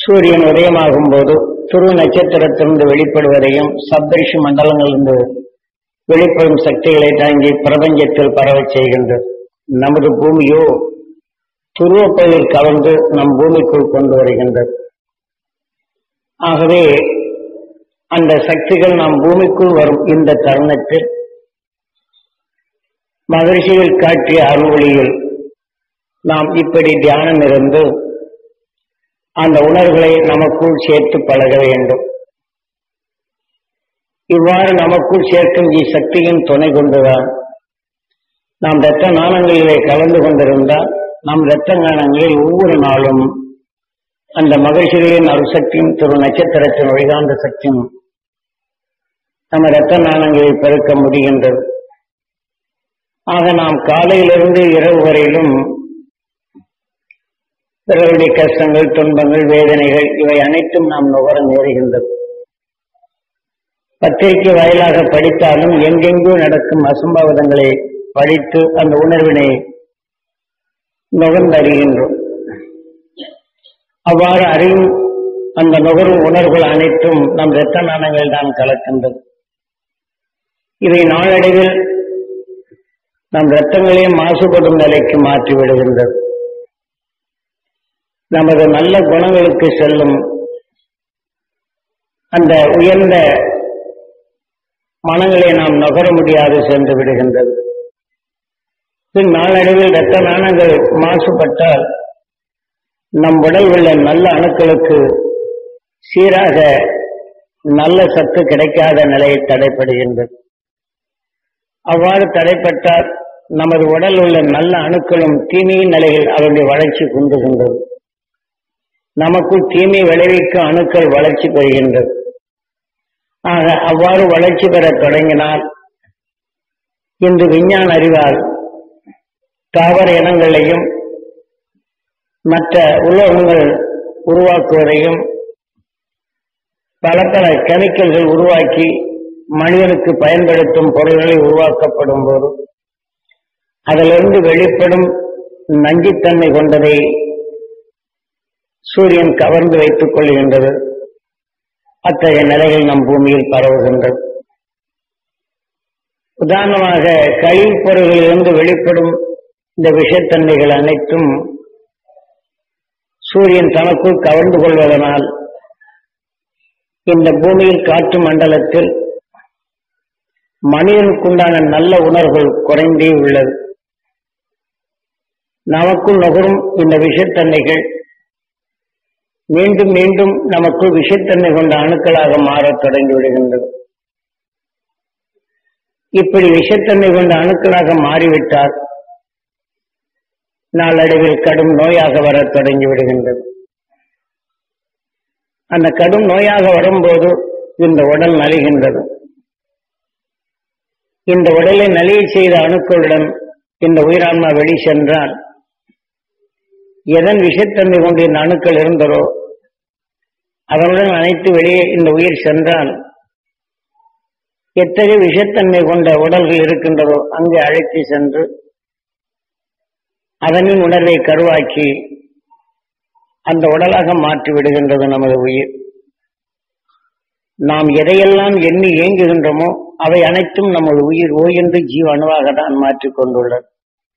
சூரியன் உதயமாகும் போது துருவ நட்சத்திரத்திலிருந்து வெளிப்படுவதையும் சப்தரிஷி மண்டலங்களிலிருந்து வெளிப்படும் சக்திகளை தாங்கி பிரபஞ்சத்தில் பரவச் செய்கின்றது. நமது பூமியோ துருவப்பகுதியில் கலந்து நம் பூமிக்குள் கொண்டு வருகின்றது. ஆகவே அந்த சக்திகள் நம் பூமிக்குள் வரும் இந்த தருணத்தில் மகிழ்ச்சியில் காட்டிய அருள்வழியில் நாம் இப்படி தியானம் இருந்து அந்த உணர்வுகளை நமக்குள் சேர்த்து பழக வேண்டும். இவ்வாறு நமக்குள் சேர்க்கும் சக்தியின் துணை கொண்டுதான் நாம் இரத்த நாணங்களிலே கலந்து கொண்டிருந்தால் நம் இரத்த நாணங்களில் ஒவ்வொரு நாளும் அந்த மகிழ்ச்சிகளின் அருசக்தியும் திரு நட்சத்திரத்தின் ஒழிகாந்த சக்தியும் நம்ம இரத்த நாணங்களில் பெருக்க முடிகின்றது. ஆக நாம் காலையிலிருந்து இரவு வரையிலும் பிறருடைய கஷ்டங்கள், துன்பங்கள், வேதனைகள் இவை அனைத்தும் நாம் நுகர நேருகின்றது. பத்திரிகை வாயிலாக படித்தாலும் எங்கெங்கோ நடக்கும் அசம்பாவிதங்களை படித்து அந்த உணர்வினை நுகர்ந்தறிகின்றோம். அவ்வாறு அறியும் அந்த நுகரும் உணர்வுகள் அனைத்தும் நம் இரத்த நாணங்கள் தான் கலக்கின்றது. இவை நாளடைவில் நம் இரத்தங்களே மாசுபடும் நிலைக்கு மாற்றி விடுகின்றது. நமது நல்ல குணங்களுக்கு செல்லும் அந்த உயர்ந்த மனங்களை நாம் நுகர முடியாது சென்று விடுகின்றது. பின் நாளடைவில் இரத்த நாணங்கள் மாசுபட்டால் நம் உடல் உள்ள நல்ல அணுக்களுக்கு சீராக நல்ல சத்து கிடைக்காத நிலையை தடைப்படுகின்றது. அவ்வாறு தடைப்பட்டால் நமது உடல் உள்ள நல்ல அணுக்களும் தீமையின் நிலையில் அதனுடைய வளர்ச்சி குன்றுகின்றது. நமக்குள் தீமை விளைவிக்கும் அணுக்கள் வளர்ச்சி பெறுகின்றது. ஆக அவ்வாறு வளர்ச்சி பெற தொடங்கினால் இன்று விஞ்ஞான அறிவால் தாவர இனங்களையும் மற்ற உலோகங்கள் உருவாக்குவதையும் பல பல கெமிக்கல்கள் உருவாக்கி மனிதனுக்கு பயன்படுத்தும் பொருள்களை உருவாக்கப்படும் போது அதிலிருந்து வெளிப்படும் நஞ்சுத்தன்மை கொண்டதை சூரியன் கவர்ந்து வைத்துக் கொள்கின்றது. அத்தகைய நிலைகள் நம் பூமியில் பரவுகின்றது. உதாரணமாக கழிவுப் பொருள்களிலிருந்து வெளிப்படும் இந்த விஷத்தன்மைகள் அனைத்தும் சூரியன் தனக்குள் கவர்ந்து கொள்வதனால் இந்த பூமியில் காற்று மண்டலத்தில் மனிதனுக்குண்டான நல்ல உணர்வுகள் குறைந்தே உள்ளது. நமக்குள் நுகரும் இந்த விஷத்தன்மைகள் மீண்டும் மீண்டும் நமக்குள் விஷத்தன்மை கொண்ட அணுக்களாக மாறத் தொடங்கிவிடுகின்றது. இப்படி விஷத்தன்மை கொண்ட அணுக்களாக மாறிவிட்டால் நாளடைவில் கடும் நோயாக வரத் தொடங்கிவிடுகின்றது. அந்த கடும் நோயாக வரும்போது இந்த உடல் நலிகின்றது. இந்த உடலை நலிய செய்த அணுக்களுடன் இந்த உயிரான்மா வெளி சென்றால் எதன் விஷத்தன்மை கொண்டு இந்த அணுக்கள் இருந்ததோ அதனுடன் அனைத்து வெளியே இந்த உயிர் சென்றால் எத்தகைய விஷத்தன்மை கொண்ட உடல்கள் இருக்கின்றதோ அங்கே அழைத்து சென்று அதனின் உணர்வை கருவாக்கி அந்த உடலாக மாற்றி விடுகின்றது நமது உயிர். நாம் எதையெல்லாம் எண்ணி ஏங்குகின்றோமோ அவை அனைத்தும் நமது உயிர் ஓய்ந்து ஜீவ அணுவாக தான் மாற்றிக் கொண்டுள்ளது.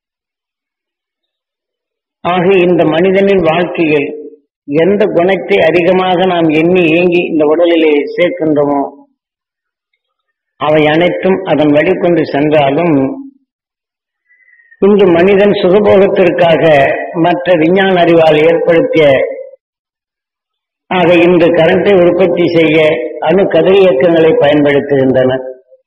ஆக இந்த மனிதனின் வாழ்க்கையில் எந்த குணத்தை அதிகமாக நாம் எண்ணி ஏங்கி இந்த உடலிலே சேர்க்கின்றோமோ அவை அனைத்தும் அதன் வழிகொண்டு சென்றாலும் இன்று மனிதன் சுகபோகத்திற்காக மற்ற விஞ்ஞான அறிவால் ஏற்படுத்திய ஆக இன்று கரண்டை உற்பத்தி செய்ய அணு கதிர் இயக்கங்களை பயன்படுத்துகின்றனர்.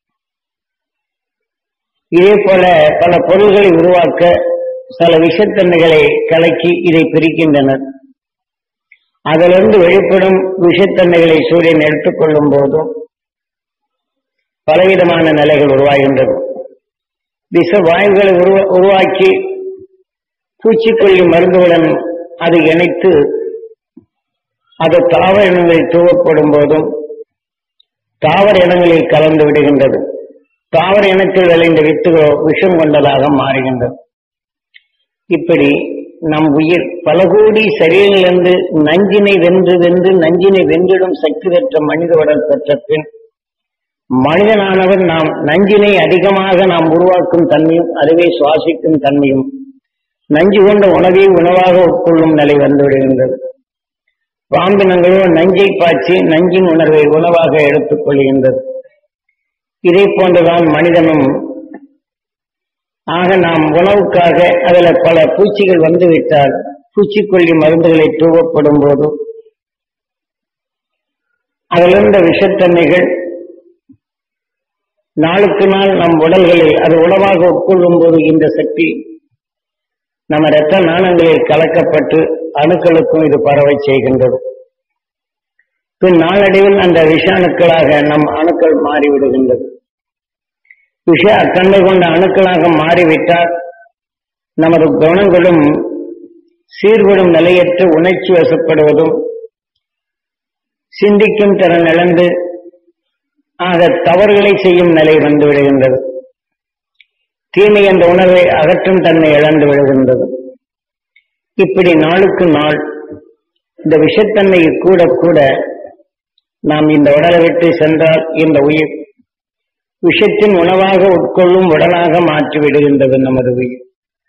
இதே போல பல பொருள்களை உருவாக்க சில விஷத்தன்மைகளை கலக்கி இதை பிரிக்கின்றனர். அதிலிருந்து வெளிப்படும் விஷத்தன்மைகளை சூரியன் எடுத்துக்கொள்ளும் போதும் பலவிதமான நிலைகள் உருவாகின்றது. விஷ வாயுகளை உருவாக்கி பூச்சிக்கொல்லி மருந்துகளுடன் அது இணைத்து அது தாவர இனங்களில் தூவப்படும் போதும் தாவர இனங்களில் கலந்து விடுகின்றது. தாவர இனத்தில் விளைந்த வித்துகளோ விஷம் கொண்டதாக மாறுகின்றது. இப்படி நம் உயிர் பல கோடி சரீரங்களிலிருந்து நஞ்சினை நஞ்சினை வென்றிடும் சக்தி பெற்ற மனித உடல் பெற்ற பின் மனிதனானவர் நாம் நஞ்சினை அதிகமாக நாம் உருவாக்கும் தன்மையும் அதுவே சுவாசிக்கும் தன்மையும் நஞ்சு கொண்ட உணவை உணவாக உட்கொள்ளும் நிலை வந்துவிடுகின்றது. பாம்பினங்களோ நஞ்சை பாய்ச்சி நஞ்சின் உணர்வை உணவாக எடுத்துக் கொள்கின்றது. இதை போன்றுதான் மனிதனும். ஆக நாம் உணவுக்காக அதில் பல பூச்சிகள் வந்துவிட்டால் பூச்சிக்கொல்லி மருந்துகளை தூவப்படும் போது அதிலிருந்த விஷத்தன்மைகள் நாளுக்கு நாள் நம் உடல்களில் அது உணவாக உட்கொள்ளும் போது இந்த சக்தி நம்ம இரத்த நாணங்களில் கலக்கப்பட்டு அணுக்களுக்கும் இது பரவை செய்கின்றது. பின் நாளடைவில் அந்த விஷ அணுக்களாக நம் அணுக்கள் மாறிவிடுகின்றது. விஷ தன்மை கொண்ட அணுக்களாக மாறிவிட்டால் நமது குணங்களும் சீர்படும் நிலையற்று உணர்ச்சி வசப்படுவதும் சிந்திக்கும் திறன் இழந்து ஆக தவறுகளை செய்யும் நிலை வந்துவிடுகின்றது. தீமை என்ற உணர்வை அகற்றும் தன்மை இழந்து விடுகின்றது. இப்படி நாளுக்கு நாள் இந்த விஷத்தன்மை கூட கூட நாம் இந்த உடலை விட்டு சென்றால் இந்த உயிர் விஷத்தின் உணவாக உட்கொள்ளும் உடலாக மாற்றி விடுகின்றது நமது உயிர்.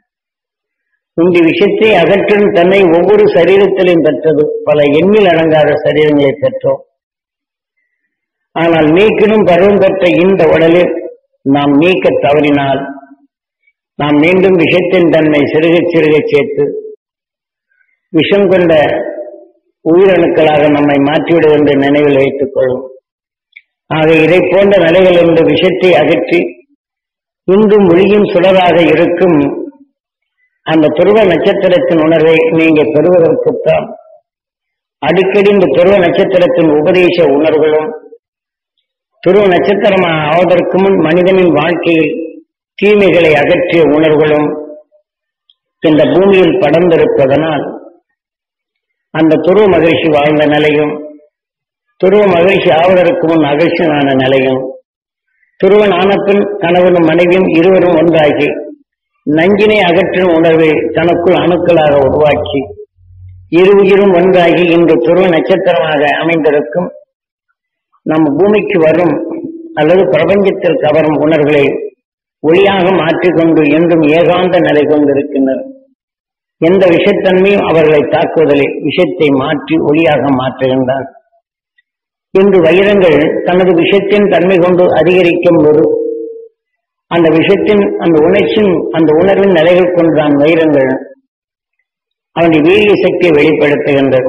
இந்த விஷத்தை அகற்றும் தன்னை ஒவ்வொரு சரீரத்திலும் பெற்றது. பல எண்ணில் அடங்காத சரீரங்களை பெற்றோம். ஆனால் நீக்கிடும் பருவம் பெற்ற இந்த உடலில் நாம் நீக்க தவறினால் நாம் மீண்டும் விஷத்தின் தன்மை சிறுக சிறுக சேர்த்து விஷம் கொண்ட உயிரணுக்களாக நம்மை மாற்றிவிடும் என்று நினைவில் வைத்துக் கொள்ளும். ஆக இதை போன்ற நிலைகளிலிருந்து விஷத்தை அகற்றி இன்றும் ஒளியின் சுடராக இருக்கும் அந்த துருவ நட்சத்திரத்தின் உணர்வை நீங்க பெறுவதற்குத்தான் அடிக்கடி இந்த துருவ நட்சத்திரத்தின் உபதேச உணர்வுகளும் துருவ நட்சத்திரமாக ஆவதற்கு முன் மனிதனின் வாழ்க்கையில் தீமைகளை அகற்றிய உணர்வுகளும் இந்த பூமியில் படர்ந்திருப்பதனால் அந்த துருவ மகிழ்ச்சி வாழ்ந்த நிலையும் துருவ மகிழ்ச்சி ஆவதற்கு முன் அகழ்ச்சியான நிலையும் துருவன் ஆனப்பின் கணவனும் மனைவியும் இருவரும் ஒன்றாகி நஞ்சினை அகற்றும் உணர்வை தனக்குள் அணுக்களாக உருவாக்கி இரு உயிரும் ஒன்றாகி இன்று துருவ நட்சத்திரமாக அமைந்திருக்கும் நம் பூமிக்கு வரும் அல்லது பிரபஞ்சத்தில் கவரும் உணர்வுகளை ஒளியாக மாற்றிக்கொண்டு என்றும் ஏகாந்த நிலை கொண்டிருக்கின்றனர். எந்த விஷத்தன்மையும் அவர்களை தாக்குவதில் விஷத்தை மாற்றி ஒளியாக மாற்றுகின்றார். இன்று வைரங்கள் தனது விஷத்தின் தன்மை கொண்டு அதிகரிக்கும் போது அந்த விஷத்தின் அந்த உணர்ச்சியின் அந்த உணர்வின் நிலைகள் கொண்டுதான் வைரங்கள் அவனுடைய வீரிய சக்தியை வெளிப்படுத்துகின்றது.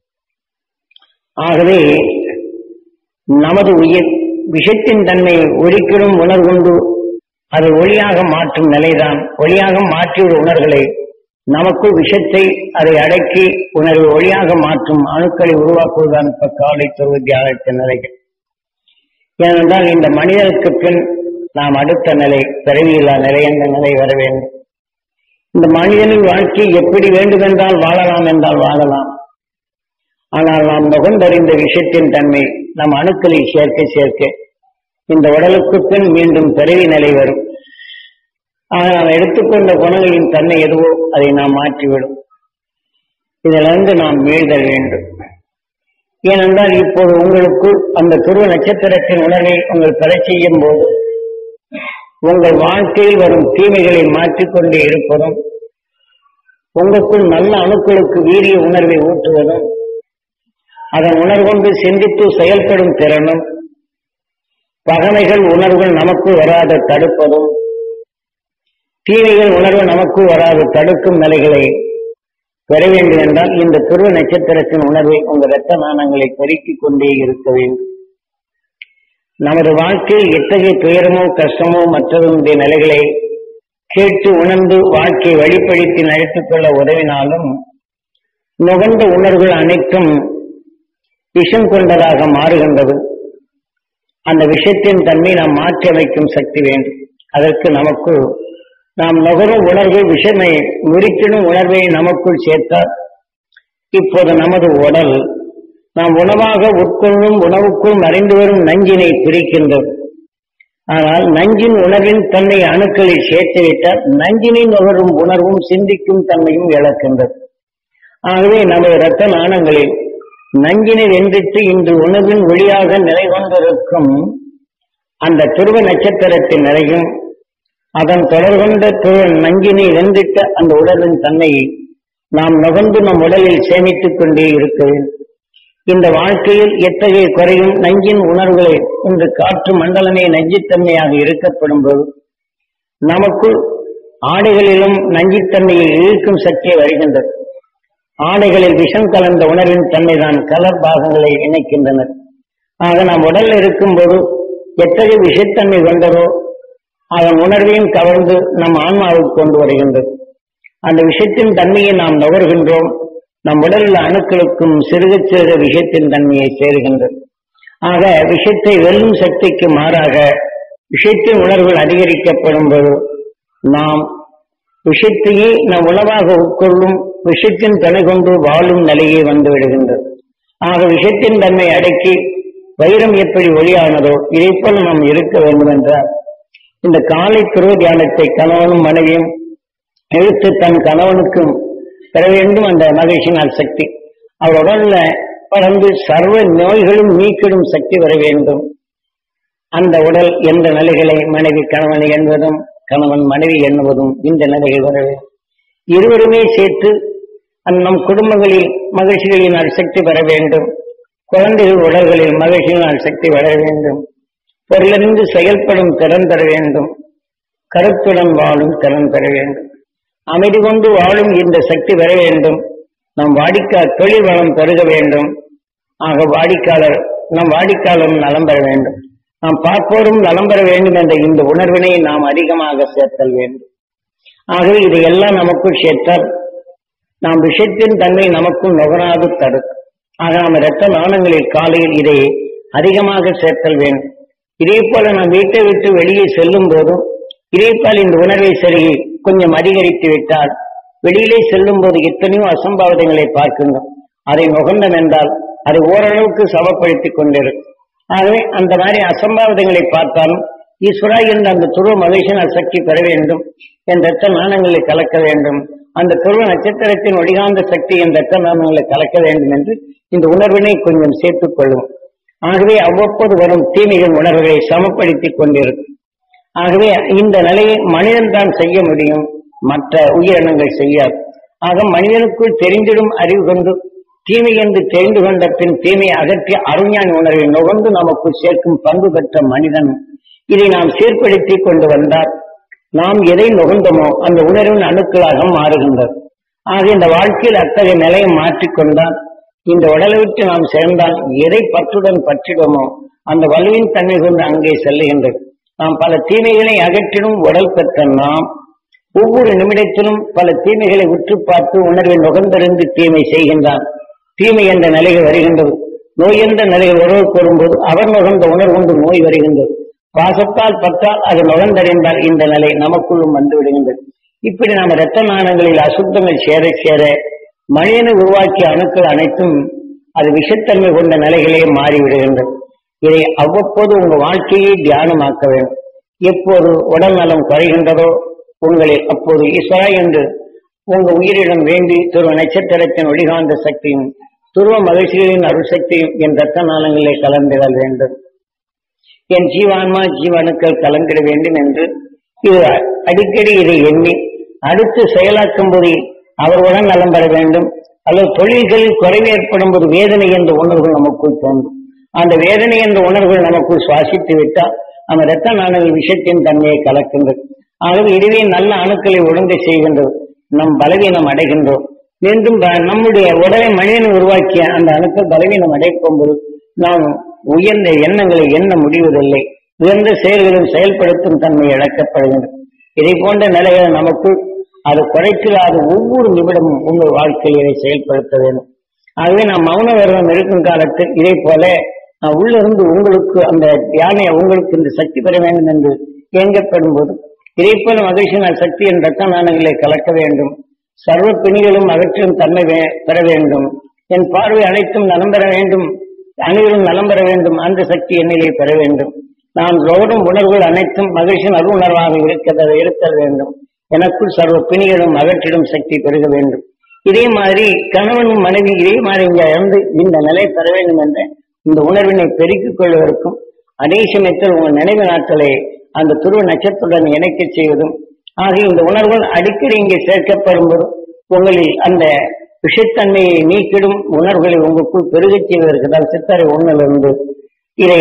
ஆகவே நமது உயிர் விஷத்தின் தன்மையை ஒழிக்கிடும் உணர்வுண்டு அதை ஒளியாக மாற்றும் நிலைதான். ஒளியாக மாற்றிய உணர்வுகளை நமக்குள் விஷத்தை அதை அடக்கி உணர்வு ஒளியாக மாற்றும் அணுக்களை உருவாக்குவதுதான் இப்ப காலை துருவ தியாகத்தின் நிலைகள். ஏனென்றால் இந்த மனிதனுக்கு பின் நாம் அடுத்த நிலை பிறவியில்லா நிலை என்ற நிலை வர வேண்டும். இந்த மனிதனின் வாழ்க்கை எப்படி வேண்டுமென்றால் வாழலாம் என்றால் வாழலாம். ஆனால் நாம் நுகர்ந்தறிந்த விஷயத்தின் தன்மை நம் அணுக்களில் சேர்க்க சேர்க்க இந்த உடலுக்கு பின் மீண்டும் பிறவி நிலை வரும். ஆக நாம் எடுத்துக்கொண்ட குணங்களின் தன்மை எதுவோ அதை நாம் மாற்றிவிடும். இதிலிருந்து நாம் மீள்தல் வேண்டும். ஏனென்றால் இப்போது உங்களுக்குள் அந்த துருவ நட்சத்திரத்தின் உணர்வை உங்கள் பெற செய்யும் போது உங்கள் வாழ்க்கையில் வரும் தீமைகளை மாற்றிக்கொண்டே இருப்பதும் உங்களுக்குள் நல்ல அணுக்களுக்கு வீரிய உணர்வை ஊட்டுவதும் அதன் உணர்வொன்று சிந்தித்து செயல்படும் திறனும் பகமைகள் உணர்வுகள் நமக்கு வராது தடுப்பதும் தீமைகள் உணர்வு நமக்கு வராது தடுக்கும் நிலைகளை பெற வேண்டும் என்றால் இந்த துருவ நட்சத்திரத்தின் உணர்வை உங்கள் இரத்த நாணங்களை பெருக்கிக் கொண்டே இருக்க வேண்டும். நமது வாழ்க்கையில் எத்தகைய துயரமோ கஷ்டமோ மற்றவருடைய நிலைகளை கேட்டு உணர்ந்து வாழ்க்கையை வழிப்படுத்தி நடத்திக் கொள்ள உதவினாலும் நுகர்ந்த உணர்வுகள் அனைத்தும் விஷம் கொண்டதாக மாறுகின்றது. அந்த விஷயத்தின் தன்மை நாம் மாற்றி அமைக்கும் சக்தி வேண்டும். அதற்கு நமக்குள் நாம் நுகரும் உணர்வு விஷமை முறிக்கிடும் உணர்வை நமக்குள் சேர்த்தால் இப்போது நமது உடல் நாம் உணவாக உட்கொள்ளும் உணவுக்குள் மறைந்து வரும் நஞ்சினை பிரிக்கின்றது. ஆனால் நஞ்சின் உணர்வின் தன்மை அணுக்களில் சேர்த்துவிட்டால் நஞ்சினை நுகரும் உணர்வும் சிந்திக்கும் தன்மையும் இழக்கின்றது. ஆகவே நமது இரத்த நாணங்களில் நஞ்சினை வென்றிட்டு இன்று உணர்வின் ஒளியாக நிலை கொண்டிருக்கும் அந்த துருவ நட்சத்திரத்தின் நிலையும் அதன் தொடர்கொண்ட நஞ்சினை வென்றிட்ட அந்த உணர்வின் தன்மையை நாம் நுகர்ந்து நம் உடலில் சேமித்துக் கொண்டே இருக்க வேண்டும். இந்த வாழ்க்கையில் எத்தகைய குறையும் நஞ்சின் உணர்வுகளை இன்று காற்று மண்டலமே நஞ்சித்தன்மையாக இருக்கப்படும் போது நமக்குள் ஆடைகளிலும் நஞ்சித்தன்மையை இழுக்கும் சக்தியை வருகின்றது. ஆடைகளில் விஷம் கலந்த உணர்வின் தன்மைதான் கலர் பாகங்களை இணைக்கின்றனர். ஆக நாம் உடலில் இருக்கும்போது எத்தகைய விஷத்தன்மை கொண்டதோ அதன் உணர்வையும் கவர்ந்து நம் ஆன்மாவுக்கு கொண்டு வருகின்றது. அந்த விஷத்தின் தன்மையை நாம் நுகர்கின்றோம். நம் உடலில் அணுக்களுக்கும் சிறுக சிறுக விஷத்தின் தன்மையை சேருகின்றது. ஆக விஷத்தை வெல்லும் சக்திக்கு மாறாக விஷத்தின் உணர்வுகள் அதிகரிக்கப்படும் போது நாம் விஷத்தையே நம் உணவாக உட்கொள்ளும் விஷத்தின் துணை கொண்டு வாழும் நிலையே வந்து விடுகின்றது. ஆக விஷத்தின் தன்மை அடக்கி வைரம் எப்படி ஒளியானதோ இதைப்போல் நாம் இருக்க வேண்டும் என்றால் இந்த காலை துருவ தியானத்தை கணவனும் மனைவியும் எடுத்து தன் கணவனுக்கும் பெற வேண்டும். அந்த மகிழ்ச்சியினால் சக்தி அவர் உடல்ல பறந்து சர்வ நோய்களும் நீக்கிடும் சக்தி வர வேண்டும். அந்த உடல் எந்த நிலைகளை மனைவி கணவனை எண்ணுவதும் கணவன் மனைவி எண்ணுவதும் இந்த நிலைகள் வர வேண்டும். இருவருமே சேர்த்து நம் குடும்பங்களில் மகிழ்ச்சிகளினால் சக்தி பெற வேண்டும். குழந்தைகள் உடல்களில் மகிழ்ச்சியினால் சக்தி வர வேண்டும். பொருளிலிருந்து செயல்படும் திறன் பெற வேண்டும். கருத்துடன் வாழும் திறன் பெற வேண்டும். அமைதி கொண்டு வாழும் இந்த சக்தி பெற வேண்டும். நம் தொழில் வளம் பெருக வேண்டும். ஆக நம் வாடிக்கையாளரும் நலம் பெற வேண்டும். நாம் பார்ப்போரும் நலம் பெற வேண்டும் என்ற இந்த உணர்வினை நாம் அதிகமாக சேர்த்தல் வேண்டும். ஆகவே இதையெல்லாம் நமக்குள் சேர்த்தால் நாம் விஷயத்தின் தன்மை நமக்குள் நுகராது தடுக்கும். ஆக நாம் இரத்த நாணங்களில் காலையில் இதை அதிகமாக சேர்த்தல் வேண்டும். இதே போல நாம் வீட்டை விட்டு வெளியே செல்லும் போதும் இதேபால் இந்த உணர்வை சரி கொஞ்சம் அதிகரித்து விட்டால் வெளியிலே செல்லும் போது எத்தனையோ அசம்பாவிதங்களை பார்க்கின்றோம். அதை நுகர்ந்தம் என்றால் அதை ஓரளவுக்கு சமப்படுத்திக் கொண்டிருக்கும். ஆகவே அந்த மாதிரி அசம்பாவிதங்களை பார்த்தாலும் ஈஸ்வரா என்ற அந்த துருவ மகிழ்ச்சியினால் சக்தி பெற வேண்டும். என் இரத்த நாணங்களை கலக்க வேண்டும். அந்த துருவ நட்சத்திரத்தின் ஒளிகாந்த சக்தி என் இரத்த நாணங்களை கலக்க வேண்டும் என்று இந்த உணர்வினை கொஞ்சம் சேர்த்துக் கொள்ளும். ஆகவே அவ்வப்போது வரும் தீமைகள் உணர்வுகளை சமப்படுத்திக் கொண்டிருக்கும். ஆகவே இந்த நிலையை மனிதன் தான் செய்ய முடியும், மற்ற உயிரினங்கள் செய்யாது. ஆக மனிதனுக்குள் தெரிந்திடும் அறிவு கொண்டு தீமை என்று தெரிந்து கொண்ட பின் தீமையை அகற்றிய அருஞான உணர்வை நுகர்ந்து நமக்குள் சேர்க்கும் பண்பு பெற்ற மனிதன் இதை நாம் சீர்படுத்தி கொண்டு வந்தால் நாம் எதை நுகர்ந்தோமோ அந்த உணர்வின் அணுக்களாக மாறுகின்றது. ஆக இந்த வாழ்க்கையில் அத்தகைய நிலையை மாற்றிக்கொண்டால் இந்த உடலை விட்டு நாம் சேர்ந்தால் எதை பற்றுடன் பற்றிடுமோ அந்த வலுவின் தன்மை கொண்டு அங்கே செல்லுகின்றது. நாம் பல தீமைகளை அகற்றிடும் உடல் பெற்ற நாம் ஒவ்வொரு நிமிடத்திலும் பல தீமைகளை உற்று பார்த்து உணர்வை நுகர்ந்தறிந்து தீமை செய்கின்றான். தீமை என்ற நிலைகள் வருகின்றது. நோய் என்ற நிலைகள் உறவு கூறும்போது அவர் நுகர்ந்த உணர்வு கொண்டு நோய் வருகின்றது. பாசத்தால் பற்றால் அது நுகர்ந்தறிந்தால் இந்த நிலை நமக்குள்ளும் வந்து விடுகின்றது. இப்படி நாம் இரத்த நாணங்களில் அசுத்தங்கள் சேர சேர மனிதனை உருவாக்கிய அணுக்கள் அனைத்தும் அது விஷத்தன்மை கொண்ட நிலைகளே மாறிவிடுகின்றது. இதை அவ்வப்போது உங்கள் வாழ்க்கையை தியானமாக்க வேண்டும். எப்போது உடல் நலம் குறைகின்றதோ உங்களில் அப்போது ஈஸ்வரா என்று உங்கள் உயிரிடம் வேண்டி துருவ நட்சத்திரத்தின் ஒளிகாந்த சக்தியும் துருவ மகிழ்ச்சிகளின் அருள் சக்தியும் என் இரத்த நாளங்களிலே கலந்திடல் வேண்டும். என் ஜீவான்மா ஜீவனுக்கள் கலந்திட வேண்டும் என்று இது அடிக்கடி இதை எண்ணி அடுத்து செயலாக்கும் போது அவர்களுடன் நலம் பெற வேண்டும். அல்லது தொழில்களில் குறைவு ஏற்படும் போது வேதனை என்ற உணர்வுகள் நமக்குள் தோன்றும். அந்த வேதனை என்ற உணர்வுகள் நமக்குள் சுவாசித்து விட்டால் நம்ம இரத்த நாணங்கள் விஷயத்தின் தன்மையை கலக்கின்றது. ஆகவே இதுவே நல்ல அணுக்களை ஒழுங்கை செய்கின்றது. நம் பலவீனம் அடைகின்றோம். மீண்டும் நம்முடைய உடலை மனிதனை உருவாக்கிய அந்த அணுக்கள் பலவீனம் அடைக்கும் போது நாம் உயர்ந்த எண்ணங்களை எண்ண முடிவதில்லை. உயர்ந்த செயல்களும் செயல்படுத்தும் தன்மை இழக்கப்படுகின்றது. இதை போன்ற நிலைகளை நமக்குள் அது குறைக்கலாத ஒவ்வொரு நிமிடமும் உங்கள் வாழ்க்கையை செயல்படுத்த வேண்டும். ஆகவே நாம் மௌன விரதம் இருக்கும் காலத்தில் இதை போல உள்ளிருந்து உங்களுக்கு அந்த தியானை உங்களுக்கு இந்த சக்தி பெற வேண்டும் என்று இயங்கப்படும் போது இதை போல மகிழ்ச்சியினால் சக்தி என் இரத்த நாணங்களை கலக்க வேண்டும். சர்வ பிணிகளும் அகற்றும் தன்மை பெற வேண்டும். என் பார்வை அனைத்தும் நலம் பெற வேண்டும். அனைவரும் நலம் பெற வேண்டும். அந்த சக்தி என்னிலே பெற வேண்டும். நாம் நுகரும் உணர்வுகள் அனைத்தும் மகிழ்ச்சியின் அரு உணர்வாக இருத்தல் வேண்டும். எனக்குள் சர்வ பிணிகளும் அகற்றிடும் சக்தி பெருக வேண்டும். இதே மாதிரி கணவனும் மனைவி இதே மாதிரி இங்க இருந்து இந்த நிலை பெற வேண்டும் என்ற இந்த உணர்வினை பெருக்கிக் கொள்வதற்கும் அதே சமயத்தில் உங்கள் நினைவு நாட்களை அந்த துருவ நட்சத்திரத்துடன் இணைக்க செய்வதும் ஆகிய இந்த உணர்வுகள் அடிக்கடி இங்கே சேர்க்கப்படும் போது உங்களில் அந்த விஷத்தன்மையை நீக்கிடும் உணர்வுகளை உங்களுக்குள் பெருகச் செய்வதற்கு தான் சித்தரை ஒன்றிலிருந்து இதை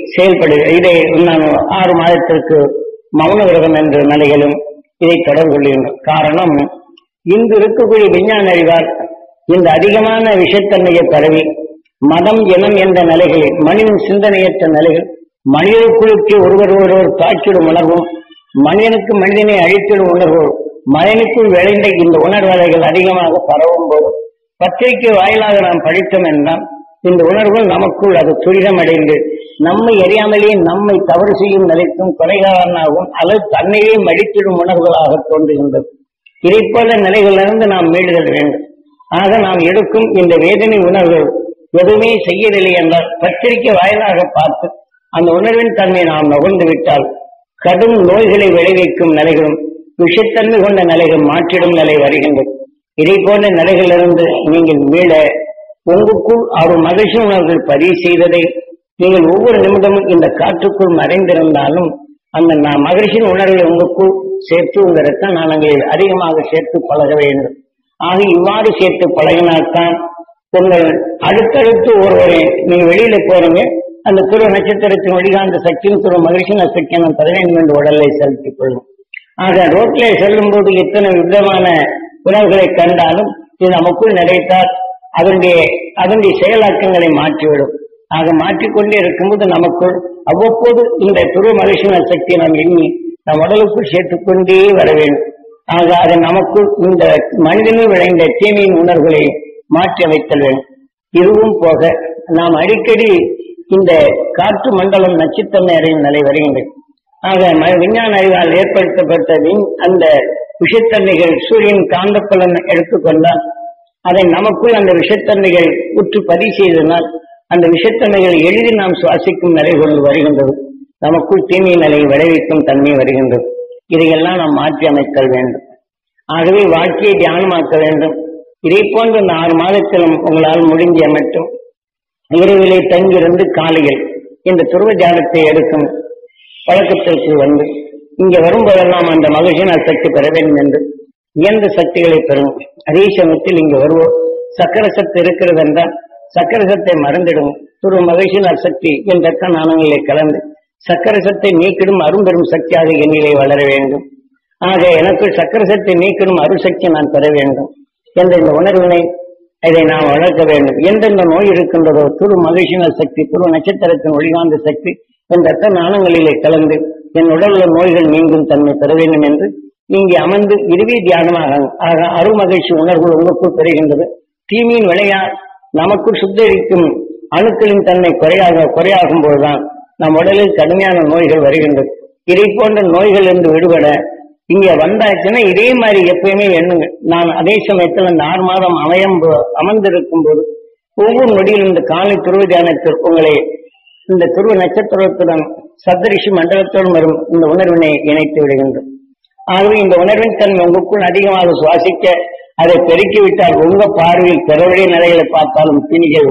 இதை நான் 6 மாதத்திற்கு மௌன விரதம் என்ற நிலைகளும் இதை தொடர்பு கொள்கின்றோம். காரணம், இங்கு இருக்கக்கூடிய விஞ்ஞான அறிவால் இந்த அதிகமான விஷத்தன்மையை பரவி மதம் இனம் என்ற நிலைகளில் மனிதன் சிந்தனையற்ற நிலைகள் மனிதனுக்குழுக்கு ஒருவர் தாக்கிடும் உணர்வும் மனிதனுக்கு மனிதனை அழித்திடும் உணர்வு மனிதனுக்குள் விளைந்த இந்த உணர்வலைகள் அதிகமாக பரவும் போது பத்திரிகை வாயிலாக நாம் படித்தோம் என்றால் இந்த உணர்வுகள் நமக்குள் அது துரிதமடைந்து நம்மை அறியாமலேயே நம்மை தவறு செய்யும் நிலைக்கும் கொலைகாரனாகவும் அல்லது தன்னையே மடித்திடும் உணர்வுகளாக தோன்றுகின்றது. இதை போல நிலைகளிலிருந்து நாம் மீளுதல் வேண்டும். ஆக நாம் எடுக்கும் இந்த வேதனை உணர்வுகள் எதுவுமே செய்யவில்லை என்றால் பத்திரிகை வாயிலாக பார்த்து அந்த உணர்வின் தன்மையை நாம் நுகர்ந்து விட்டால் கடும் நோய்களை விளைவிக்கும் நிலைகளும் விஷத்தன்மை கொண்ட நிலைகள் மாற்றிடும் நிலை வருகின்றது. இதை போன்ற நிலைகளிலிருந்து நீங்கள் மீள உங்களுக்குள் அவர் மகிழ்ச்சி உணர்வுகள் பதிவு செய்ததை நீங்கள் ஒவ்வொரு நிமிடமும் இந்த காற்றுக்குள் மறைந்திருந்தாலும் அந்த மகிழ்ச்சியின் உணர்வுகளை உங்களுக்குள் சேர்த்து உங்கள் இரத்த நாளங்களில் அதிகமாக சேர்த்து பழக வேண்டும். ஆக இவ்வாறு சேர்த்து பழகினால்தான் உங்கள் அடுத்தடுத்து ஒருவரை நீங்க வெளியில போறீங்க, அந்த துருவ நட்சத்திரத்தின் வழிகாந்த சக்தியும் துருவ மகிழ்ச்சியின் சக்தியை நாம் தர வேண்டும் என்று உடலை செலுத்திக் கொள்ளும். ஆக ரோட்டிலே செல்லும் போது எத்தனை விதமான உணர்வுகளை கண்டாலும் இது நமக்குள் நிறைத்தால் அதனுடைய செயலாக்கங்களை மாற்றிவிடும். ஆக மாற்றிக்கொண்டே இருக்கும்போது நமக்குள் அவ்வப்போது இந்த துருவ மகிழ்ச்சியின் சக்தியை நாம் எண்ணி நம் உடலுக்குள் சேர்த்துக்கொண்டே வர வேண்டும். ஆக அது நமக்குள் இந்த மனிதனில் விளைந்த தீமையின் உணர்வுகளை மாற்றி அமைத்தல் வேண்டும். இதுவும் போக நாம் அடிக்கடி இந்த காற்று மண்டலம் நச்சுத்தன்மை அடையும் நிலை வருகின்றது. ஆக விஞ்ஞான அறிவால் ஏற்படுத்தப்பட்ட அந்த விஷத்தன்மைகள் சூரியன் காந்தப்புலன் எடுத்துக்கொண்டால் அதை நமக்குள் அந்த விஷத்தன்மைகள் உற்று பதிவு செய்தனால் அந்த விஷத்தன்மைகள் எளிதில் நாம் சுவாசிக்கும் நிலை கொண்டு வருகின்றது. நமக்குள் தீமை நிலையை விளைவிக்கும் தன்மை வருகின்றது. இதையெல்லாம் நாம் மாற்றி அமைத்தல் வேண்டும். ஆகவே வாழ்க்கையை தியானமாக்க வேண்டும். இதை போன்ற இந்த 6 மாதத்திலும் உங்களால் முடிஞ்ச மட்டும் இரவிலே தங்கியிருந்து காலையில் இந்த துருவ தியானத்தை எடுக்கும் பழக்கத்திற்கு வந்து இங்கே வரும்போதெல்லாம் அந்த மகிழ்ச்சியின் சக்தி பெற வேண்டும் என்று இயந்த சக்திகளை பெறும். அதே சமயத்தில் இங்கு வருவோம் சக்கர சக்தி இருக்கிறது என்றால் சக்கர சத்தை மறந்திடும். துருவ மகிழ்ச்சியின் சக்தி என் ரத்த நாணங்களை கலந்து சக்கர சத்தை நீக்கிடும் அரும்பெரும் சக்தியாக என்னிலே வளர வேண்டும். ஆக எனக்கு சக்கர சத்தை நீக்கிடும் அருசக்தி நான் பெற வேண்டும் என்ற இந்த உணர்வினை இதை நாம் வளர்க்க வேண்டும். எந்தெந்த நோய் இருக்கின்றதோ துரு மகிழ்ச்சியின் சக்தி துரு நட்சத்திரத்தின் ஒளிகாந்த சக்தி என் ரத்த நாணங்களிலே கலந்து என் உடலுள்ள நோய்கள் நீங்கும் தன்மை பெற வேண்டும் என்று இங்கே அமர்ந்து இதுவே தியானமாக ஆக அருமகிழ்ச்சி உணர்வு உங்களுக்குள் பெறுகின்றது. தீமையின் விளையால் நமக்குள் சுத்தரிக்கும் அணுக்களின் தன்மை குறையாகும் போதுதான் நம் உடலில் கடுமையான நோய்கள் வருகின்றது. இதை போன்ற நோய்கள் என்று விடுபட இங்க வந்தாச்சுன்னா இதே மாதிரி எப்பயுமே எண்ணுங்க. நான் அதே சமயத்தில் இந்த 6 மாதம் அமர்ந்திருக்கும் போது ஒவ்வொரு நொடியில் இந்த காலை துருவ தியானத்தில் உங்களை இந்த துருவ நட்சத்திரத்துடன் சப்தரிஷி மண்டலத்துடன் வரும் இந்த உணர்வினை இணைத்து விடுகின்றோம். ஆகவே இந்த உணர்வின் தன்மை உங்களுக்குள் அதிகமாக சுவாசிக்க அதை பெருக்கிவிட்டால் உங்க பார்வையில் பிறவழிய நிலைகளை பார்த்தாலும் பிணிகள்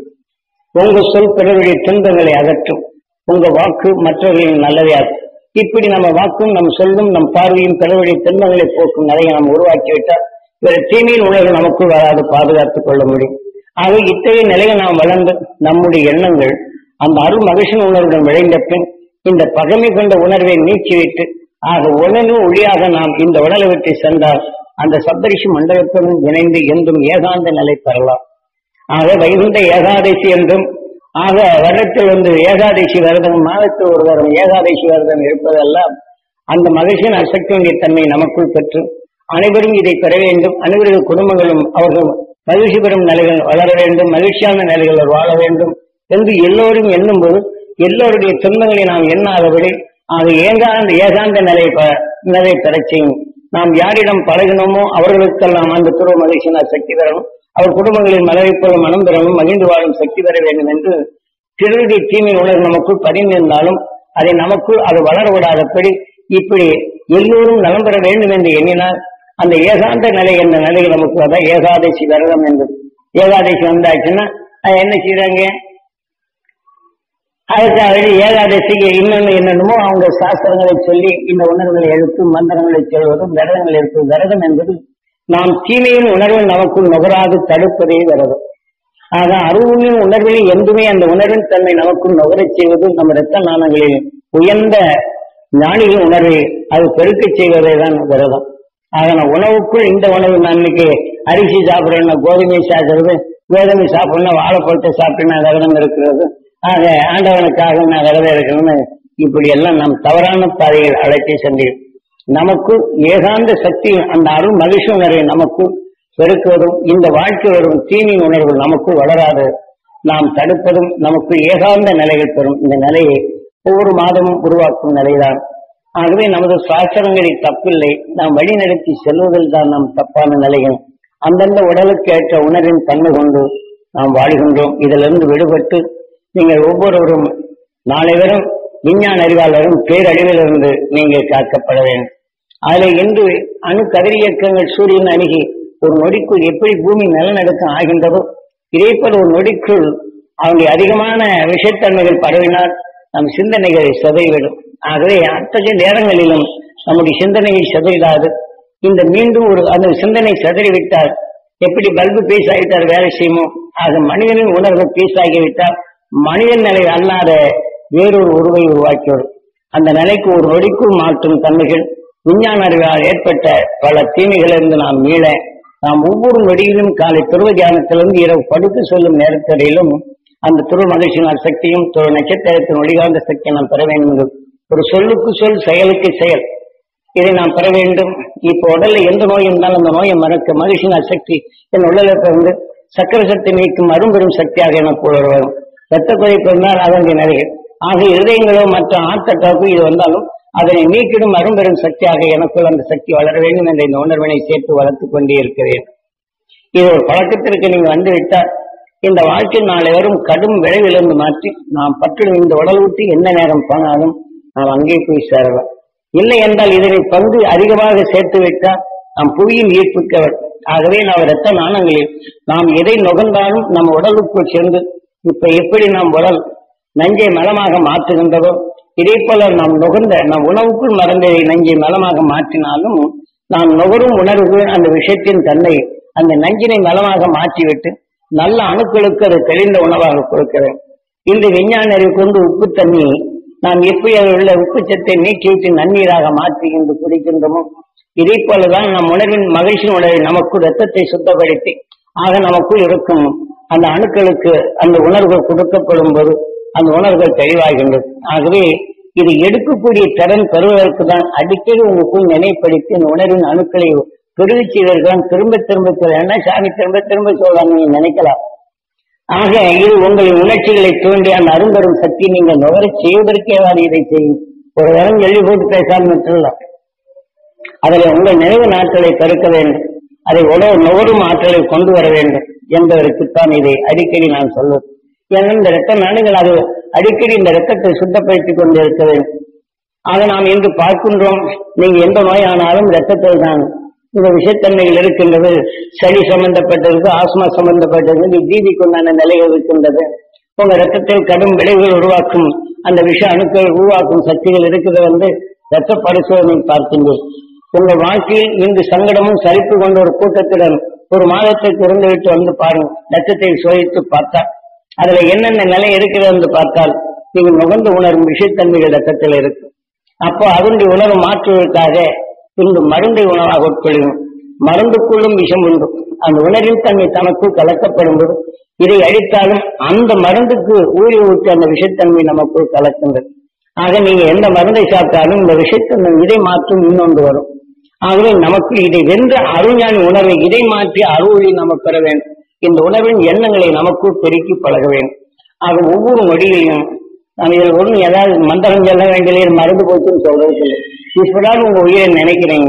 உங்க சொல் பிறருடைய துன்பங்களை அகற்றும். உங்க வாக்கு மற்றவர்களின் நல்லதையாகும். இப்படி நம்ம வாக்கும் நம் சொல்லும் நம் பார்வையும் பிறருடைய துன்பங்களை போக்கும் நிலையை நாம் உருவாக்கிவிட்டால் வேறு தீமையின் உணர்வு நமக்குள் வராது பாதுகாத்துக் கொள்ள முடியும். ஆக இத்தகைய நிலையை நாம் வளர்ந்து நம்முடைய எண்ணங்கள் அந்த அருள் மகிழ்ச்சியின் உணர்வுடன் விளைந்த பின் இந்த பகைமை கொண்ட உணர்வை நீக்கிவிட்டு ஆக உணர்வு ஒளியாக நாம் இந்த உடலை விட்டு சென்றால் அந்த சப்தரிஷி மண்டலத்துடன் இணைந்து என்றும் ஏகாந்த நிலை பெறலாம். ஆக வைகுண்ட ஏகாதசி என்றும் ஆக வருடத்தில் ஏகாதசி விரதம் மாதத்தில் ஒரு வாரம் ஏகாதசி விரதம் இருப்பதெல்லாம் அந்த மகிழ்ச்சியின் அசக்தியுடைய தன்மை நமக்குள் பெற்று அனைவரும் இதை பெற வேண்டும். அனைவருடைய குடும்பங்களும் அவர்கள் மகிழ்ச்சி பெறும் நிலைகள் வளர வேண்டும், மகிழ்ச்சியான நிலைகள் வாழ வேண்டும் என்று எல்லோரும் எண்ணும் போது எல்லோருடைய துன்பங்களை நாம் எண்ணாதபடி அது ஏகாந்த நிலை பெறச் செய்யும். நாம் யாரிடம் பழகினோமோ அவர்களுக்கெல்லாம் அந்த துருவ மகிழ்ச்சியினால் சக்தி பெறணும். அவர் குடும்பங்களில் மலரைப்போல மனம் பெறணும், மகிழ்ந்து வாழும் சக்தி பெற வேண்டும் என்று திருடைய தீமை உணர்வு நமக்குள் பதிந்திருந்தாலும் அதை நமக்குள் அது வளர விடாதபடி இப்படி எல்லோரும் நலம் பெற வேண்டும் என்று எண்ணினால் அந்த ஏகாந்த நிலை என்ற நிலையில் நமக்கு அதான் ஏகாதசி விரதம் என்பது. ஏகாதசி வந்தாச்சுன்னா என்ன செய்யறாங்க, அதுக்காக ஏகாதசிக்கு இன்னொன்னு என்னென்னமோ அவங்க சாஸ்திரங்களை சொல்லி இந்த உணர்வுகளை எடுத்து மந்திரங்களை சொல்வதும் விரதங்கள் எடுத்து. விரதம் என்பது நாம் தீமையின் உணர்வை நமக்குள் நுகராது தடுப்பதே விரதம். ஆக அருளின் உணர்வில் எந்துமே அந்த உணர்வின் தன்மை நமக்குள் நுகரச் செய்வது நம்ம இரத்த நாணங்களில் உயர்ந்த ஞானிகளின் உணர்வை அது பெருக்கச் செய்வதே தான் விரதம். ஆக நான் உணவுக்குள் இந்த உணவு நான் இன்னைக்கு அரிசி சாப்பிடணும், கோதுமை சாப்பிடுறது, கோதுமை சாப்பிடணும், வாழைப்பழத்தை சாப்பிட்டா விரதம் இருக்கிறது, ஆக ஆண்டவனுக்காக நான் விரதம் இருக்கணும்னு இப்படி எல்லாம் நாம் தவறான பாதையில் அழைத்து சென்று நமக்கு ஏகாந்த சக்தி அந்த அருள் மகிழ்ச்சி உணர்வை நமக்கு பெருக்குவதும் இந்த வாழ்க்கை வரும் தீமை உணர்வு நமக்கு வளராது நாம் தடுப்பதும் நமக்கு ஏகாந்த நிலைகள் பெறும். இந்த நிலையை ஒவ்வொரு மாதமும் உருவாக்கும் நிலைதான். ஆகவே நமது சாஸ்திரங்களில் தப்பில்லை, நாம் வழிநடத்தி செல்வதில் தான் நாம் தப்பான நிலைகள். அந்தந்த உடலுக்கு ஏற்ற உணர்வின் தன்மை கொண்டு நாம் வாழ்கின்றோம். இதிலிருந்து விடுபட்டு நீங்கள் ஒவ்வொருவரும் நாளை வரும் விஞ்ஞான அறிவாளரும் பேரழிவிலிருந்து நீங்கள் காக்கப்பட வேண்டும். அதில் இன்று அணு கதிரியக்கங்கள் சூரியன் அணுகி ஒரு நொடிக்குள் எப்படி பூமி நிலநடுக்கம் ஆகின்றதோ இதே போல ஒரு நொடிக்குள் அவனுடைய அதிகமான விஷத்தன்மைகள் பரவினால் நம் சிந்தனைகளை சிதைவிடும். ஆகவே அத்தகைய நேரங்களிலும் நம்முடைய சிந்தனையை சிதைவிடாது இந்த மீண்டும் ஒரு அந்த சிந்தனை சிதறிவிட்டால் எப்படி பல்பு பீஸாகிவிட்டால் வேலை செய்யுமோ ஆக மனிதனின் உணர்வு பீஸாகிவிட்டால் மனிதன் நிலை அல்லாத வேறொரு உருவை உருவாக்கிவிடும். அந்த நிலைக்கு ஒரு நொடிக்குள் மாற்றும் தன்மைகள் விஞ்ஞான அறிவால் ஏற்பட்ட பல தீமைகளிலிருந்து நாம் மீள நாம் ஒவ்வொரு நொடியிலும் காலை துருவ தியானத்திலிருந்து இரவு படுத்து சொல்லும் நேரத்திடையிலும் அந்த துருவ மகிழ்ச்சியினால் சக்தியும் துருவ நட்சத்திரத்தின் ஒளிகாந்த சக்தியை நாம் பெற வேண்டும். ஒரு சொல்லுக்கு சொல், செயலுக்கு செயல், இதை நாம் பெற வேண்டும். இப்போ உடல்ல எந்த நோய் இருந்தாலும் அந்த நோயை மறக்க மகிழ்ச்சியினால் சக்தி என் உடலில் பிறந்து சக்கர சக்தி நீக்கும் அரும்பெரும் சக்தியாக எனக்கு வரும். இரத்த குறைப்பு இருந்தால் அதனுடைய நிலைகள் ஆக இருதயங்களோ மற்ற ஆட்டத்தாக்கோ இது வந்தாலும் அதனை நீக்கிடும் அரும்பெரும் சக்தியாக எனக்குள் அந்த சக்தி வளர வேண்டும் என்ற இந்த உணர்வினை சேர்த்து வளர்த்துக் கொண்டே இருக்கிறேன். இது ஒரு பழக்கத்திற்கு நீங்க வந்துவிட்டால் இந்த வாழ்க்கை நாளை வரும் கடும் விளைவிலிருந்து மாற்றி நாம் பற்றிடும் இந்த உடல் விட்டு எந்த நேரம் போனாலும் நாம் அங்கே போய் சேரலாம். இல்லை என்றால் இதனை பங்கு அதிகமாக சேர்த்து விட்டால் நாம் புவியில் ஈர்ப்புக்கவர். ஆகவே நாம் இரத்த நாணங்களில் நாம் எதை நுகர்ந்தாலும் நம்ம உடலுக்குள் சேர்ந்து இப்ப எப்படி நாம் உடல் நஞ்சை மலமாக மாற்றுகின்றதோ இதே போல நாம் நுகர்ந்த நம் உணவுக்குள் மறந்ததை நஞ்சை மலமாக மாற்றினாலும் நாம் நுகரும் உணர்வு அந்த விஷயத்தின் தன்னை அந்த நஞ்சினை மலமாக மாற்றிவிட்டு நல்ல அணுக்களுக்கு அது தெளிந்த உணவாக கொடுக்கிறேன். இந்த விஞ்ஞான அறிவு கொண்டு உப்பு தண்ணி நாம் எப்படி அதில் உள்ள உப்புச்சத்தை நீக்கிவிட்டு நன்னீராக மாற்றுகின்ற குடிக்கின்றோமோ இதே போலதான் நம் உணர்வின் மகிழ்ச்சியின் உணர்வை நமக்கு ரத்தத்தை சுத்தப்படுத்தி ஆக நமக்குள் இருக்கும் அந்த அணுக்களுக்கு அந்த உணர்வுகள் கொடுக்கப்படும் போது அந்த உணர்வுகள் தெளிவாகின்றது. ஆகவே இது எடுக்கக்கூடிய திறன் பெறுவதற்கு தான் அடிக்கடி உங்களுக்குள் நினைப்படுத்தி அந்த உணர்வின் அணுக்களை பெருகி செய்வதற்குதான் திரும்ப திரும்ப என்ன சாமி திரும்ப திரும்ப சொல்றாங்க நீங்க நினைக்கலாம். ஆக இது உங்களின் உணர்ச்சிகளை தூண்டி அந்த அரும்பெரும் சக்தி நீங்க நுகர செய்வதற்கேதான் இதை செய்யும். ஒரு நேரம் எழுதி போட்டு பேசாமல் விட்டுலாம். அதில் உங்கள் நினைவு நாட்களை பெருக்க வேண்டும், அதை நுகரும் ஆற்றலை கொண்டு வர வேண்டும் என்பதற்குத்தான் இதை அடிக்கடி நான் சொல்வது. ஏன்னா இந்த இரத்த நாடுகள் அது அடிக்கடி இந்த இரத்தத்தை சுத்தப்படுத்திக் கொண்டு இருக்க வேண்டும். ஆக நாம் இன்று பார்க்கின்றோம், நீங்க எந்த நோய் ஆனாலும் இரத்தத்தில் தான் இந்த விஷத்தன்மைகள் இருக்கின்றது. சளி சம்பந்தப்பட்டிருக்கு, ஆஸ்மா சம்பந்தப்பட்டிருக்கு, ஜீவிக்கு உண்டான நிலைகள் இருக்கின்றது. உங்க இரத்தத்தில் கடும் விளைவுகள் உருவாக்கும் அந்த விஷ அணுக்கள் உருவாக்கும் சக்திகள் இருக்கிறது வந்து இரத்த பரிசோதனை பார்க்கின்றோம். உங்க வாழ்க்கையில் இன்று சங்கடமும் சரிப்பு கொண்ட ஒரு கூட்டத்துடன் ஒரு மாதத்திற்கு இருந்துவிட்டு வந்து பாருங்க, ரத்தத்தை சோதித்து பார்த்தா அதுல என்னென்ன நிலை இருக்கிறது என்று பார்த்தால் நீங்கள் நுகர்ந்து உணரும் விஷயத்தன்மைகள் ரத்தத்தில் இருக்கு. அப்போ அதனுடைய உணர்வு மாற்றுவதற்காக இன்று மருந்தை உணவாக உட்கொள்ளும். மருந்துக்குள்ளும் விஷம் உண்டு. அந்த உணர்வின் தன்மை தனக்குள் கலக்கப்படும் போது இதை அழித்தாலும் அந்த மருந்துக்கு ஊறி ஊற்றி அந்த விஷத்தன்மை நமக்குள் கலக்கின்றது. ஆக நீங்க எந்த மருந்தை சாப்பிட்டாலும் இந்த விஷத்தன்மை இதை மாற்றும் இன்னொன்று வரும். ஆகவே நமக்கு இதை வென்ற அருஞானி உணர்வை இதை மாற்றி அருளை நமக்கு பெற வேண்டும். இந்த உணர்வின் எண்ணங்களை நமக்குள் பெருக்கி பழக வேண்டும். ஆக ஒவ்வொரு நொடியிலையும் நாம் இதில் ஒன்றும் ஏதாவது மந்திரம் சொல்ல வேண்டிய மருந்து போச்சுன்னு சொல்றது இல்லை. இப்பதான் உங்க உயிரை நினைக்கிறீங்க.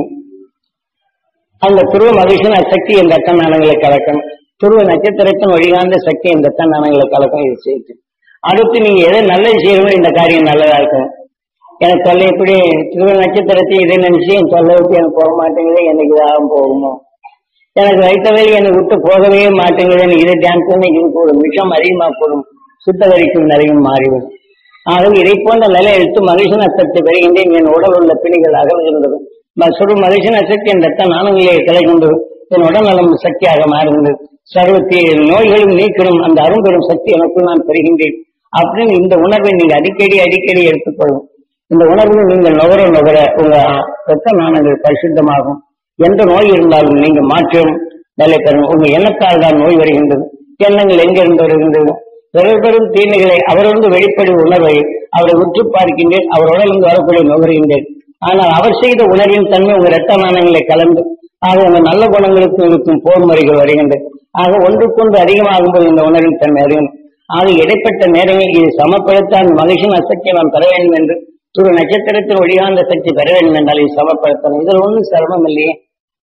அந்த துருவ மகிழ்ச்சியின் சக்தி இந்த ரத்த நாணங்களை கலக்கணும். துருவ நட்சத்திரத்தின் வழிகாந்த சக்தி இந்த ரத்த நாணங்களை கலக்கணும். இது செய்து அடுத்து நீங்க எதை நல்லது செய்யணும், இந்த காரியம் நல்லதா இருக்கணும். எனக்கு தொல்லை எப்படி திருவ நட்சத்திரத்தை இதை நினைச்சு என் தொல்லை விட்டு எனக்கு போக மாட்டேங்குது, எனக்கு இதாக போகுமோ, எனக்கு வைத்த வேலை என்னை விட்டு போகவே மாட்டேங்குது, எனக்கு இதை தியான் பண்ணி இதுக்கு ஒரு விஷம் அதிகமாக போடும், சுத்தகரிக்கும் நிலையும் மாறிவிடும். ஆகவே இதை போன்ற நிலை எடுத்து மகிழ்ச்சி நஷ்டத்தை பெறுகின்றேன். என் உடல் உள்ள பிணிகள் அகல்கின்றது. சுடு மகிழ்ச்சி நஷ்டத்தை என் ரத்த நாணங்களே கிடைக்கின்றது. என் உடல் நலம் சக்தியாக மாறுகின்றது. சர்வத்தை நோய்களும் நீக்கிடும் அந்த அரும்பெரும் சக்தி எனக்குள் நான் பெறுகின்றேன் அப்படின்னு இந்த உணர்வை நீங்க அடிக்கடி எடுத்துக்கொள்ளும். இந்த உணர்வு நீங்கள் நுகர உங்க ரத்த நாணங்கள் பரிசுத்தமாகும். எந்த நோய் இருந்தாலும் நீங்க மாற்றம் நிலை பெறும். உங்க எண்ணத்தால் தான் நோய் வருகின்றது. எண்ணங்கள் எங்கிருந்து வருகின்றது? பெரும் தீமைகளை அவரிருந்து வெளிப்படும் உணர்வை அவரை உற்று பார்க்கின்றேன். அவர் உடலிருந்து வரக்கூடிய நுகர்கின்றேன். ஆனால் அவர் செய்த உணர்வின் தன்மை உங்க ரத்த நாணங்களை கலந்து ஆக உங்க நல்ல குணங்களுக்கு இருக்கும் போர் முறைகள் வருகின்றது. ஆக ஒன்றுக்கொன்று அதிகமாகும்போது இந்த உணர்வின் தன்மை அறியும். ஆக இடைப்பட்ட நேரங்களில் இது சமப்படுத்த அந்த மகிழ்ச்சியின் அசக்தியை நாம் பெற வேண்டும் என்று ஒரு நட்சத்திரத்தின் ஒளியாந்த சக்தி பெற வேண்டும் என்றால் இது சமப்படுத்தணும். இதில் ஒன்றும் சிரமம் இல்லையே.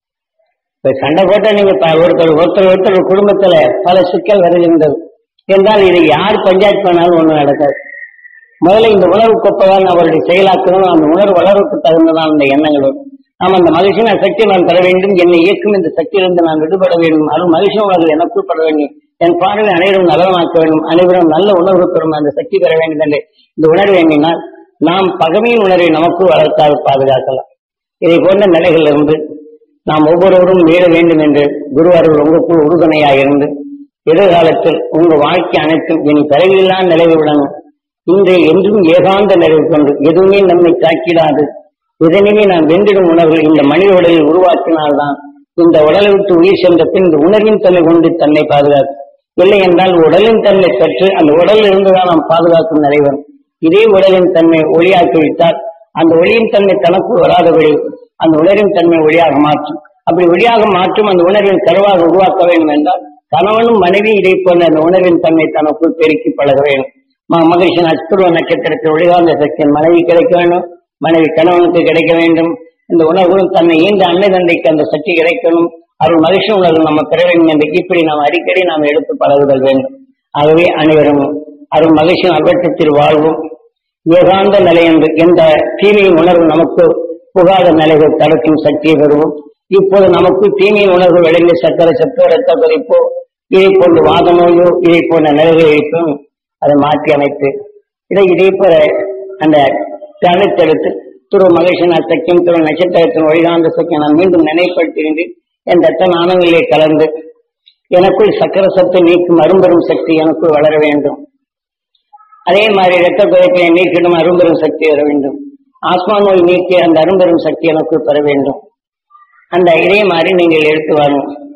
இப்ப சண்டை போட்ட நீங்க ஒருத்தர் குடும்பத்துல பல சிக்கல் வருகின்றது என்றால் இதை யார் பஞ்சாயத்து பண்ணாலும் ஒன்றும் நடக்காது. முதல்ல இந்த உணர்வு கொப்பதான் அவருடைய செயலாக்கணும். அந்த உணர்வு வளர்வுக்கு தகுந்ததான் அந்த எண்ணங்களும் நாம் அந்த மகிழ்ச்சியின் சக்தியை நான் பெற வேண்டும். என்னை இயக்கும் இந்த சக்தியிலிருந்து நான் விடுபட வேண்டும். அது மகிழ்ச்சி உணர்வு எனக்குள் பட வேண்டும். என் பார்வை அனைவரும் நலமாக்க வேண்டும். அனைவரும் நல்ல உணர்வு பெறும் அந்த சக்தி பெற வேண்டும் என்று இந்த உணர்வு எண்ணினால் நாம் பகமையின் உணர்வை நமக்கு வளர்த்தால் பாதுகாக்கலாம். இதை போன்ற நிலைகளிலிருந்து நாம் ஒவ்வொருவரும் மீள வேண்டும் என்று குருவார்கள் உங்களுக்குள் உறுதுணையாக இருந்து எதிர்காலத்தில் உங்க வாழ்க்கை அனைத்தும் இனி பிறவில்லா நிலைவு விடணும். இன்றைய என்றும் ஏகாந்த நிறைவு கொண்டு எதுவுமே நம்மை தாக்கிடாது இதனையுமே நாம் வென்றிடும் உணர்வு இந்த மனித உடலில் உருவாக்கினால்தான் இந்த உடலை விட்டு உயிர் சென்ற பின் இந்த உணர்வின் தன்மை கொண்டு தன்னை பாதுகாக்கும். இல்லை என்றால் உடலின் தன்மை பெற்று அந்த உடலில் இருந்துதான் நாம் பாதுகாக்கும் நிலைவரும். இதே உடலின் தன்மை ஒளியாக்கிவிட்டால் அந்த ஒளியின் தன்மை தனக்குள் வராதபடி அந்த உணர்வின் தன்மை ஒளியாக மாற்றும். அப்படி ஒளியாக மாற்றும் அந்த உணர்வின் கருவாக உருவாக்க வேண்டும் என்றால் கணவனும் மனைவி இதை போன்ற அந்த உணர்வின் தன்மை தனக்குள் பெருக்கி பழக வேண்டும். மகிழ்ச்சியின் அஸ்துருவ நட்சத்திரத்தில் ஒளிகாந்த சக்தியின் மனைவி கிடைக்க வேண்டும், மனைவி கணவனுக்கு கிடைக்க வேண்டும். இந்த உணர்வுகளும் தன்னை ஈந்த அன்னை தந்தைக்கு அந்த சக்தி கிடைக்கணும். அருள் மகிழ்ச்சி உணர்வு நம்ம பெற வேண்டும் என்று இப்படி நாம் அடிக்கடி நாம் எடுத்து பழகுதல் வேண்டும். ஆகவே அனைவரும் அருள் மகிழ்ச்சியின் அல்வட்டத்தில் வாழ்வும் ஏகாந்த நிலை என்று எந்த தீமையின் உணர்வு நமக்கு புகாத நிலைகள் தடுக்கும் சக்தியை பெறுவோம். இப்போது நமக்கு தீமையின் உணர்வு விளைந்த சக்கர சத்தோ ரத்த கொதிப்போ இதை போன்ற வாத நோயோ இதை போன்ற நிலைகள் இருக்கும். அதை மாற்றி அமைத்து இதே போல அந்த தியானத்தெடுத்து துருவ மகிழ்ச்சியின் சக்தியும் துருவ நட்சத்திரத்தின் ஒளிகாந்த சக்தியை நான் மீண்டும் நினைப்படுத்துகின்றேன். என் ரத்த நாணங்களிலே கலந்து எனக்குள் சக்கர சத்தை நீக்கும் அரும்பெரும் சக்தி எனக்குள் வளர வேண்டும். அதே மாதிரி இரத்த கொதிப்பை நீக்கிடும் அரும்பெரும் சக்தி வர வேண்டும். ஆஸ்மா நோய் நீக்கி அந்த அரும்பெரும் சக்தி எனக்குள் பெற வேண்டும். அந்த இதே மாதிரி நீங்கள் எடுத்து வரணும்.